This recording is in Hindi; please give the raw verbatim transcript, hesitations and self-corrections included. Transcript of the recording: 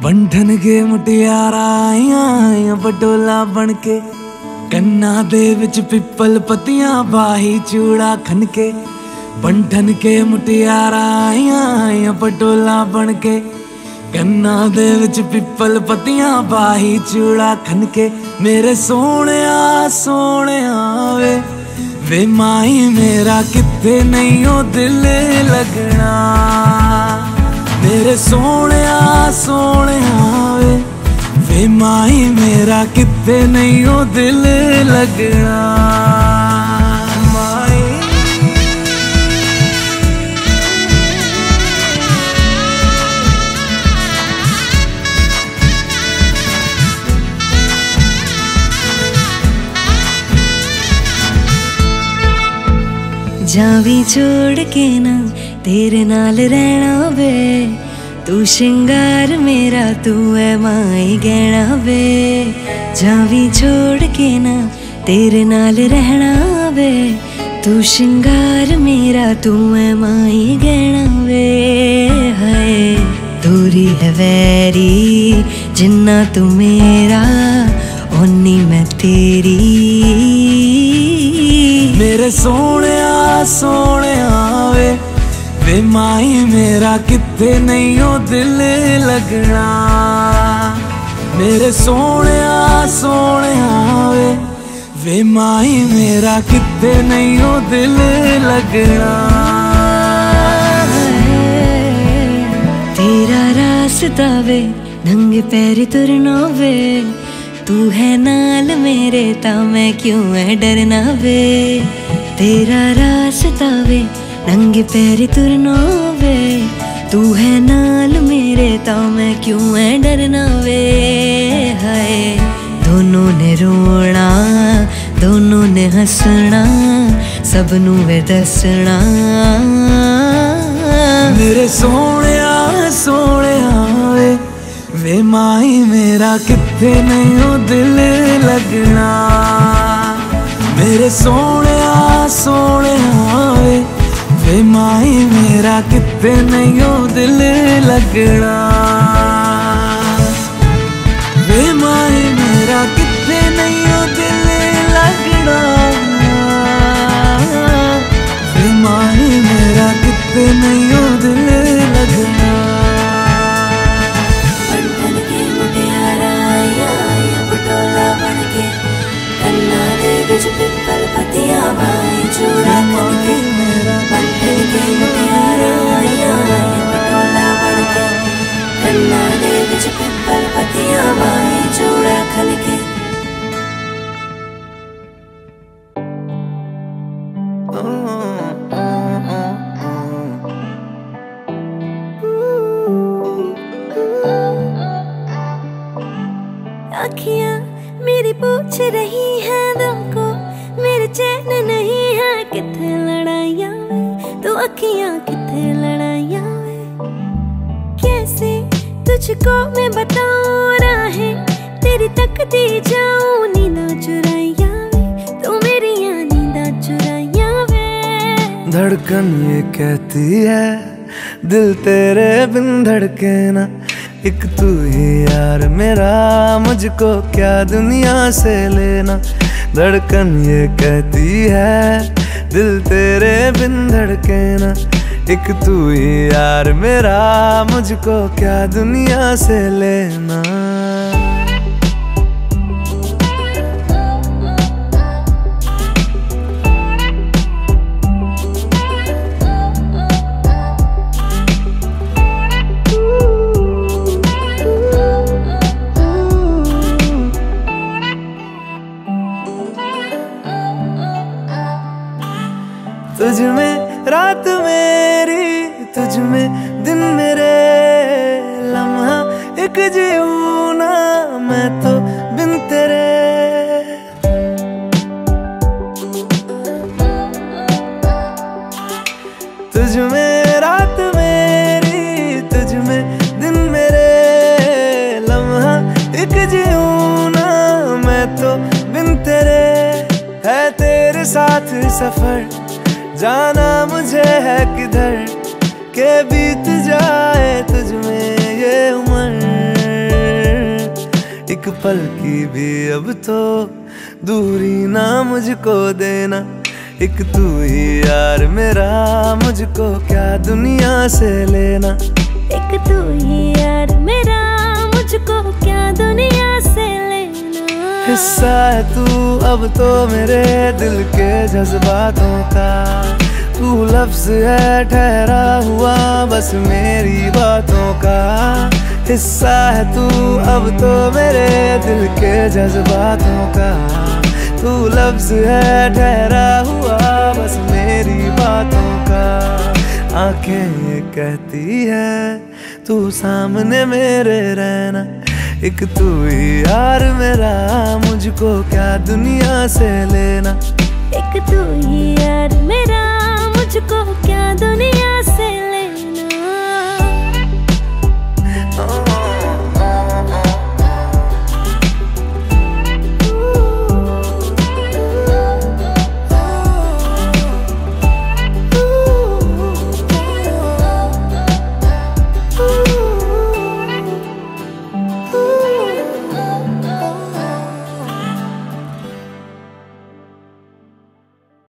बंधन के मुटियारा आइया बटोला बनके, कन्ना दे विच पिपल पतियां बाही चूड़ा खनके। बंधन के मुटियारा आइया बटोला बनके, कन्ना दे विच पिपल पतियां बाही चूड़ा खनके। मेरे सोने सोने वे वे माई मेरा किथे नहीं ओ दिल लगना। मेरे सोने सोने वे वे माई मेरा किथे नहीं ओ दिल लगना। जावी छोड़ के ना तेरे नाल रहना वे, तू शिंगार मेरा तू है माई गहना वे। जावी छोड़ के ना तेरे नाल रहना वे, तू शिंगार मेरा तू है माई गहना वे। हाय दूरी है वैरी जिन्ना तू मेरा, ओनी मैं तेरी। मेरे सोने सोने वे वे माई मेरा किथे नहीं ओ दिल लगना। मेरे सोने सोने वे वे माई मेरा किथे नहीं ओ दिल लगना। तेरा रास्ता वे नंगे पैर तुरना वे, तू है नाल मेरे ता मैं क्यों है डरना वे। तेरा रास्ता वे नंगे पैर तुरना वे, तू है नाल मेरे ता मैं क्यों है डरना वे। हाय दोनों ने रोना दोनों ने हंसना, सबनू वे दसना। मेरे सोने सोने वे वे माई मेरा किथे नहीं ओ दिल लगना। मेरे सोने सोने वे वे माई मेरा किथे नहीं ओ दिल लगना। वे माई मेरा किथे नहीं ओ दिल लगना। वे माई मेरा किथे नहीं ओ दिल लगना। पिपल पतियां बाई चूड़ा खनके, बंधन के मुटियारा आया पटोला बनके, कन्ना दे विच पिपल पतियां बाई चूड़ा खनके। अखियां मेरी पूछ रही है दिल को, मेरे चैन नहीं है किथे लड़ाइया वे, तो अखियां किथे लड़ाइया वे। कैसे तुझको मैं बताऊं राहें तेरी तकती जाऊं, नींदा चुराइया वे तो मेरी नींदा चुराइया वे। धड़कन ये कहती है दिल तेरे बिन धड़के ना, एक तू ही यार मेरा मुझको क्या दुनिया से लेना। धड़कन ये कहती है दिल तेरे बिन धड़के ना, एक तू ही यार मेरा मुझको क्या दुनिया से लेना। तुझ में रात मेरी तुझ में दिन मेरे, लम्हा एक जीऊं ना मैं तो बिन तेरे। तुझ में रात मेरी तुझ में दिन मेरे, लम्हा एक जीऊं ना मैं तो बिन तेरे। है तेरे साथ सफर जाना मुझे है किधर, के बीत जाए तुझ में ये उम्र। पल की भी अब तो दूरी ना मुझको देना। एक तू ही यार मेरा, मुझको क्या दुनिया से लेना। एक तू ही यार मेरा, मुझको क्या दुनिया से लेना। हिस्सा है तू अब तो मेरे दिल के जज्बातों का। तू लफ्ज है ठहरा हुआ बस मेरी बातों का। हिस्सा है तू अब तो मेरे दिल के जज्बातों का। तू लफ्ज है ठहरा हुआ बस मेरी बातों का। आंखें ये कहती है तू सामने मेरे रहना। एक तू ही यार मेरा, मुझको क्या दुनिया से लेना। एक तू ही यार मेरा, मुझको क्या दुनिया